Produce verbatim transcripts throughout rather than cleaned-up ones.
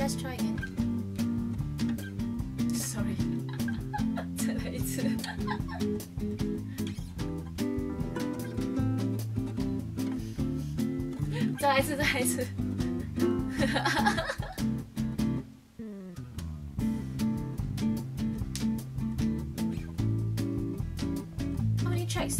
let's try again. Sorry. 再来一次。再来一次，再来一次。How many tracks?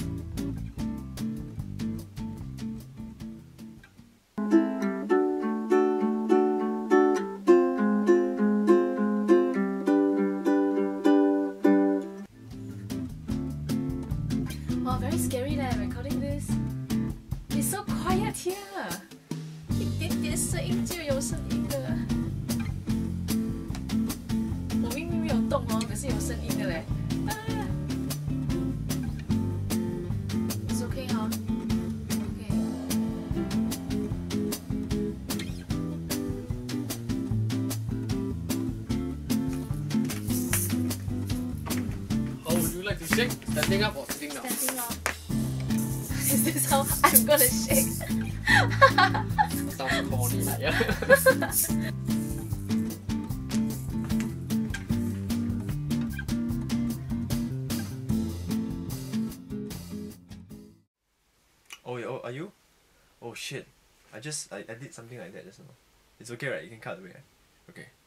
Wow, very scary leh, recording this. It's so quiet here. 一点点声音就有声音的。我明明没有动哦，可是有声音的嘞。啊 It's okay 哈 ，OK。 How would you like to shake? Standing up or sitting down? Standing up. Is this how I'm gonna shake? Sounds corny, yeah. Oh, yeah, oh, are you? Oh shit. I just, I, I did something like that just now. It's okay, right? You can cut away, right? Okay.